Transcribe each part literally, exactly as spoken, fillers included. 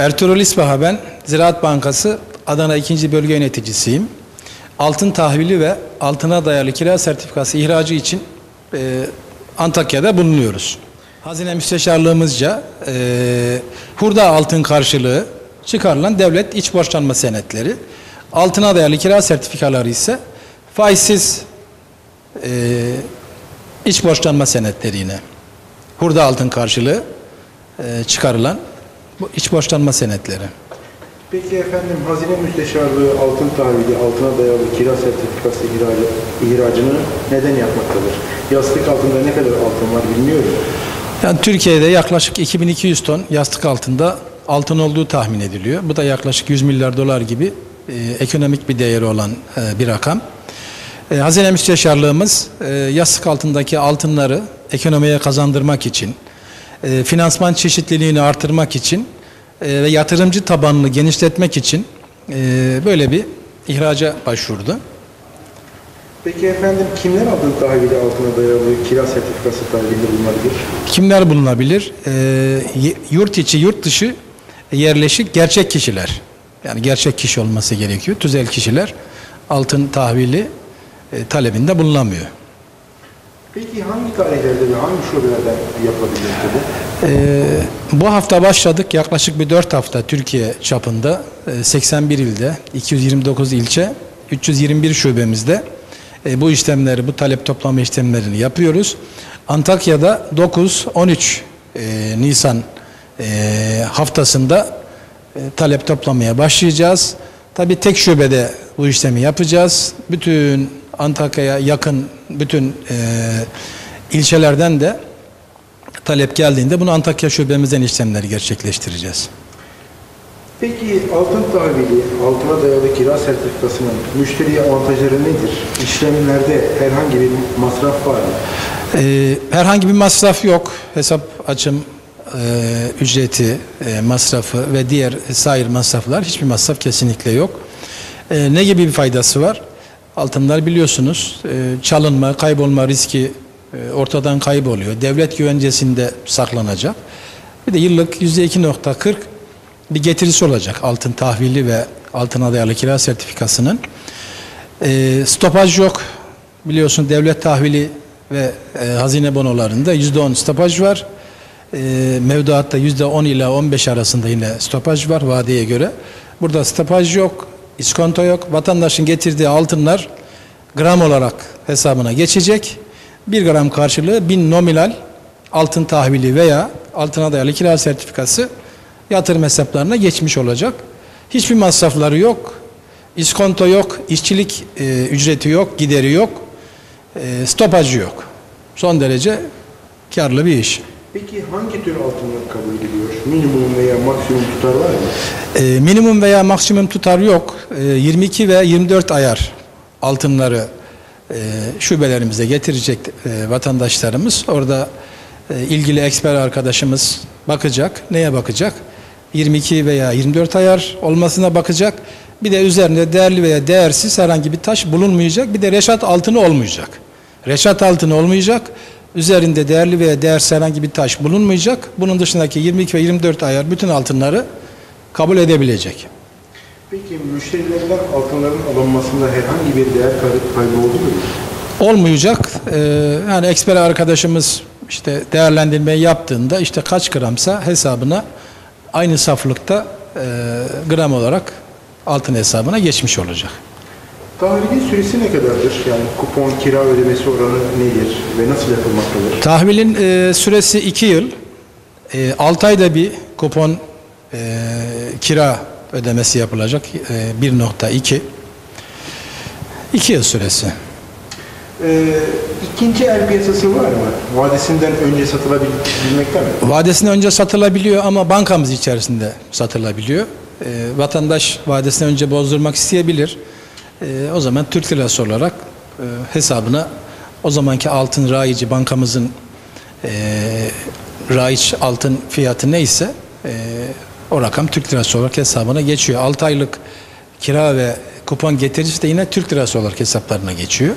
Ertuğrul İspaha, ben Ziraat Bankası Adana ikinci Bölge Yöneticisiyim. Altın tahvili ve altına dayalı kira sertifikası ihracı için e, Antakya'da bulunuyoruz. Hazine Müsteşarlığımızca e, hurda altın karşılığı çıkarılan devlet iç borçlanma senetleri, altına dayalı kira sertifikaları ise faizsiz e, iç borçlanma senetleri yine. Hurda altın karşılığı e, çıkarılan bu iç borçlanma senetleri. Peki efendim, Hazine Müsteşarlığı altın tahvili, altına dayalı kira sertifikası ihracı, ihracını neden yapmaktadır? Yastık altında ne kadar altın var bilmiyorum. Yani Türkiye'de yaklaşık iki bin iki yüz ton yastık altında altın olduğu tahmin ediliyor. Bu da yaklaşık yüz milyar dolar gibi e, ekonomik bir değeri olan e, bir rakam. E, Hazine Müsteşarlığımız e, yastık altındaki altınları ekonomiye kazandırmak için, e, finansman çeşitliliğini artırmak için e, ve yatırımcı tabanını genişletmek için e, böyle bir ihraca başvurdu. Peki efendim, kimler altın tahvili, altına dayalı kira sertifikası tahvilinde bulunabilir? Kimler bulunabilir? E, yurt içi, yurt dışı yerleşik gerçek kişiler. Yani gerçek kişi olması gerekiyor. Tüzel kişiler altın tahvili e, talebinde bulunamıyor. Peki hangi tarihlerde ve hangi şubelerden yapılabilir bu? Ee, bu hafta başladık. Yaklaşık bir dört hafta Türkiye çapında e, seksen bir ilde, iki yüz yirmi dokuz ilçe, üç yüz yirmi bir şubemizde e, bu işlemleri, bu talep toplama işlemlerini yapıyoruz. Antakya'da dokuz on üç e, Nisan e, haftasında e, talep toplamaya başlayacağız. Tabii tek şubede bu işlemi yapacağız. Bütün Antakya'ya yakın bütün e, ilçelerden de talep geldiğinde bunu Antakya şubemizden işlemleri gerçekleştireceğiz. Peki altın tahvili, altına dayalı kira sertifikasının müşteriye avantajları nedir? İşlemlerde herhangi bir masraf var mı? E, herhangi bir masraf yok. Hesap açım e, ücreti, e, masrafı ve diğer sair masraflar, hiçbir masraf kesinlikle yok. E, ne gibi bir faydası var? Altınlar biliyorsunuz e, çalınma, kaybolma riski e, ortadan kayboluyor. Devlet güvencesinde saklanacak. Bir de yıllık yüzde iki nokta kırk bir getirisi olacak altın tahvili ve altına dayalı kira sertifikasının. E, stopaj yok. Biliyorsun devlet tahvili ve e, hazine bonolarında yüzde on stopaj var. E, mevduatta yüzde on ila on beş arasında yine stopaj var vadeye göre. Burada stopaj yok. İskonto yok. Vatandaşın getirdiği altınlar gram olarak hesabına geçecek. Bir gram karşılığı bin nominal altın tahvili veya altına dayalı kira sertifikası yatırım hesaplarına geçmiş olacak. Hiçbir masrafları yok. İskonto yok. İşçilik e, ücreti yok. Gideri yok. E, stopajı yok. Son derece karlı bir iş. Peki hangi tür altınlar kabul ediliyor? Minimum veya maksimum tutar var mı? E, minimum veya maksimum tutar yok. E, yirmi iki ve yirmi dört ayar altınları e, şubelerimize getirecek e, vatandaşlarımız. Orada e, ilgili eksper arkadaşımız bakacak. Neye bakacak? yirmi iki veya yirmi dört ayar olmasına bakacak. Bir de üzerinde değerli veya değersiz herhangi bir taş bulunmayacak. Bir de reşat altını olmayacak. Reşat altını olmayacak. Üzerinde değerli veya değersiz herhangi bir taş bulunmayacak. Bunun dışındaki yirmi iki ve yirmi dört ayar bütün altınları kabul edebilecek. Peki müşterilerden altınların alınmasında herhangi bir değer kaybı oldu mu? Olmayacak. Ee, yani eksper arkadaşımız işte değerlendirmeyi yaptığında işte kaç gramsa hesabına aynı saflıkta e, gram olarak altın hesabına geçmiş olacak. Tahvilin süresi ne kadardır? Yani kupon, kira ödemesi oranı nedir ve nasıl yapılmaktadır? Tahvilin e, süresi iki yıl. E, altı ayda bir kupon e, kira ödemesi yapılacak. E, bir nokta iki. iki yıl süresi. Ee, ikinci el piyasası var mı? Vadesinden önce satılabilmekte mi? Vadesinden önce satılabiliyor ama bankamız içerisinde satılabiliyor. E, vatandaş vadesinden önce bozdurmak isteyebilir. E, o zaman Türk lirası olarak e, hesabına o zamanki altın raici bankamızın e, raiç altın fiyatı neyse e, o rakam Türk lirası olarak hesabına geçiyor. altı aylık kira ve kupon getirisi de yine Türk lirası olarak hesaplarına geçiyor.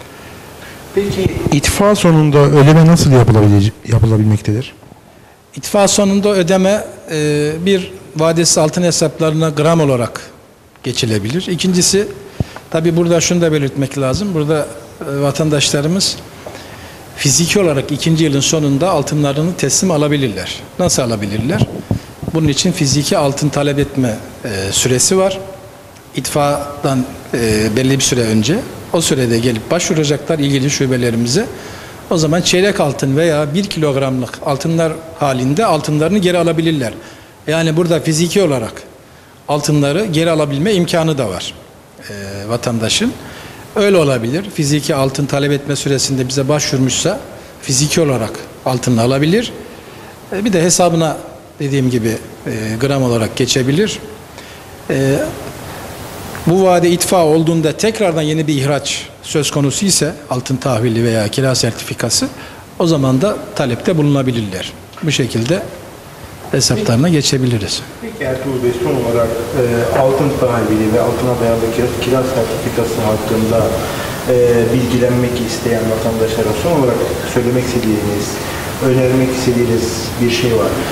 Peki itfa sonunda ödeme nasıl yapılabilmektedir? İtfa sonunda ödeme e, bir vadesi altın hesaplarına gram olarak geçilebilir. İkincisi, tabi burada şunu da belirtmek lazım. Burada e, vatandaşlarımız fiziki olarak ikinci yılın sonunda altınlarını teslim alabilirler. Nasıl alabilirler? Bunun için fiziki altın talep etme e, süresi var. İtfaadan e, belli bir süre önce o sürede gelip başvuracaklar ilgili şubelerimize. O zaman çeyrek altın veya bir kilogramlık altınlar halinde altınlarını geri alabilirler. Yani burada fiziki olarak altınları geri alabilme imkanı da var e, vatandaşın. Öyle olabilir. Fiziki altın talep etme süresinde bize başvurmuşsa fiziki olarak altını alabilir. E, bir de hesabına dediğim gibi e, gram olarak geçebilir. E, bu vade itfa olduğunda tekrardan yeni bir ihraç söz konusu ise altın tahvili veya kira sertifikası, o zaman da talepte bulunabilirler. Bu şekilde hesaplarına geçebiliriz. Peki Ertuğrul Bey, son olarak e, altın tahvili ve altına dayalı kira, kira sertifikası hakkında e, bilgilenmek isteyen vatandaşlara son olarak söylemek istediğiniz, önermek istediğiniz bir şey var mı?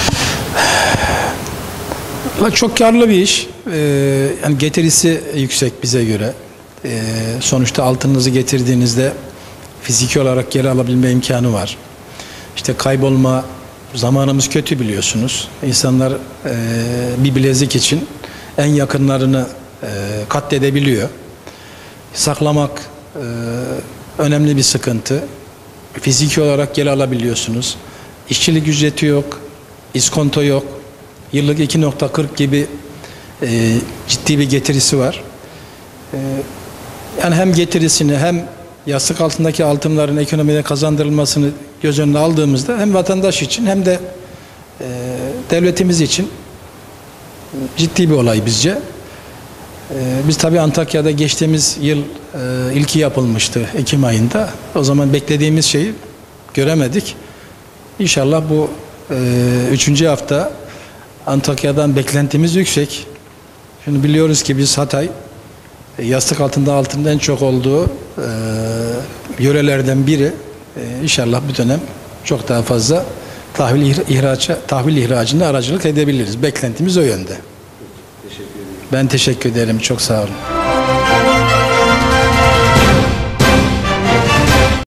Çok karlı bir iş. Ee, yani getirisi yüksek bize göre. Ee, sonuçta altınınızı getirdiğinizde fiziki olarak geri alabilme imkanı var. İşte kaybolma, zamanımız kötü biliyorsunuz. İnsanlar e, bir bilezik için en yakınlarını e, katledebiliyor. Saklamak e, önemli bir sıkıntı. Fiziki olarak geri alabiliyorsunuz. İşçilik ücreti yok, iskonto yok. Yıllık iki nokta kırk gibi e, ciddi bir getirisi var. E, yani hem getirisini hem yastık altındaki altınların ekonomide kazandırılmasını göz önüne aldığımızda hem vatandaş için hem de e, devletimiz için ciddi bir olay bizce. E, biz tabii Antakya'da geçtiğimiz yıl e, ilki yapılmıştı Ekim ayında. O zaman beklediğimiz şeyi göremedik. İnşallah bu e, üçüncü hafta Antakya'dan beklentimiz yüksek. Şimdi biliyoruz ki biz Hatay yastık altında altının en çok olduğu e, yörelerden biri. E, inşallah bu dönem çok daha fazla tahvil ihraca, tahvil ihracında aracılık edebiliriz. Beklentimiz o yönde. Teşekkür ederim. Ben teşekkür ederim. Çok sağ olun.